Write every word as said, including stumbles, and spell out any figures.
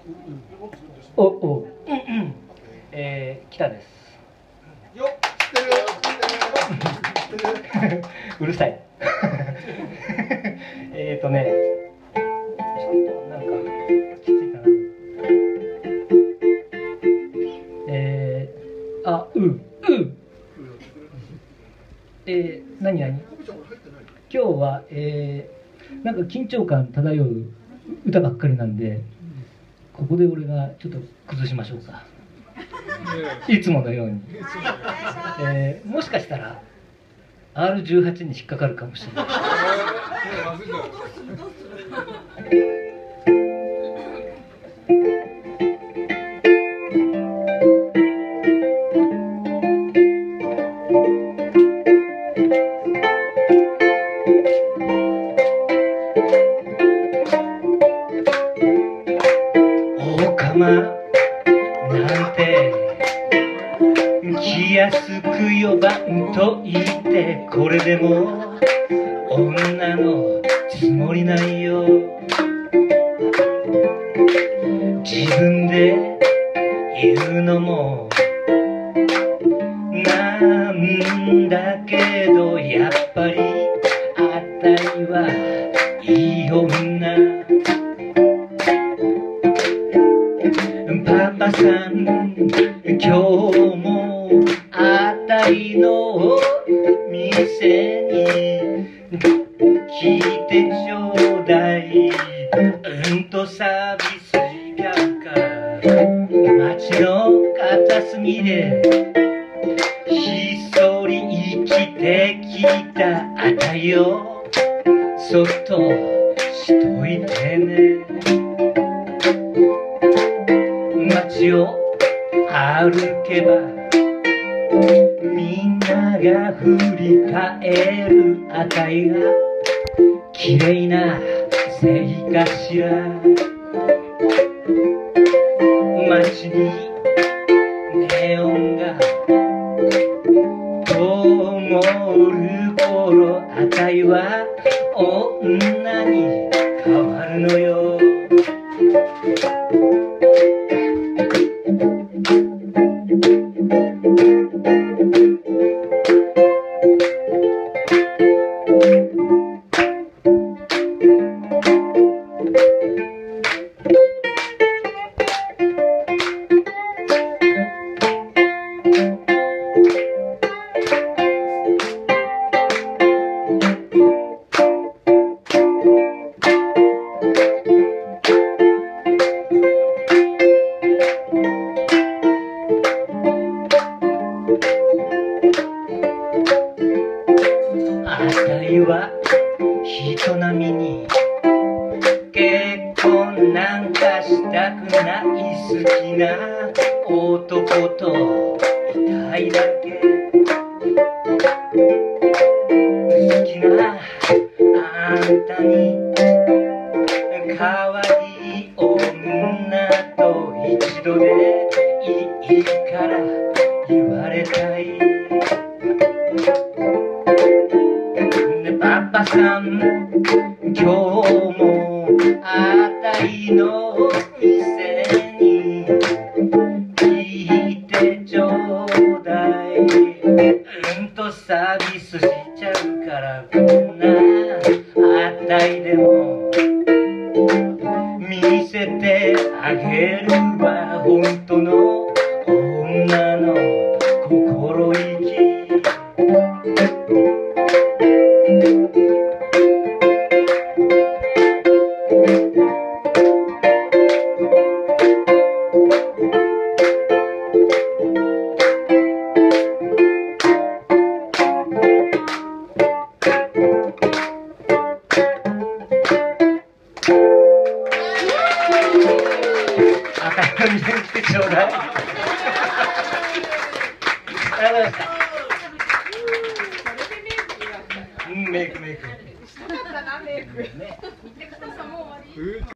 おお、うんうん、えー、北です。 よっ、知ってる、知ってる。 うるさい。えっとね、ちょっとなんかきついかな。えー、あ、う、う。えー、何何？今日は、えー、なんか緊張感漂う歌ばっかりなんで、ここで俺がちょっと崩しましょうか。いつものように。えー、もしかしたら アールじゅうはち に引っかかるかもしれない。おかまなんて気安く呼ばんと言ってこれでも女のつもりないよ。自分で言うのもなんだけどやっぱりあたいはいい女。パパさん今日もあたいの店に来てちょうだい。うんとサービス時間から街の片隅でひっそり生きてきたあたいをそっとしといてね。街を歩けばみんなが振り返るあたいが綺麗なせいかしら。街にネオンが灯る頃あたいは女に変わるのよ。あたいは人並みに結婚なんかしたくない好きな男といたいだけ。好きなあんたに可愛い女と一度でいいから言われたい。パパさん今日もあたいの店に来てちょうだい。うんとサービスしちゃうからこんなあたいでも見せてあげるわ本当の女の心意気。赤いの見てちょうだい。ありがとうございました。うん、メイクメイク。したかったなメイク。ね。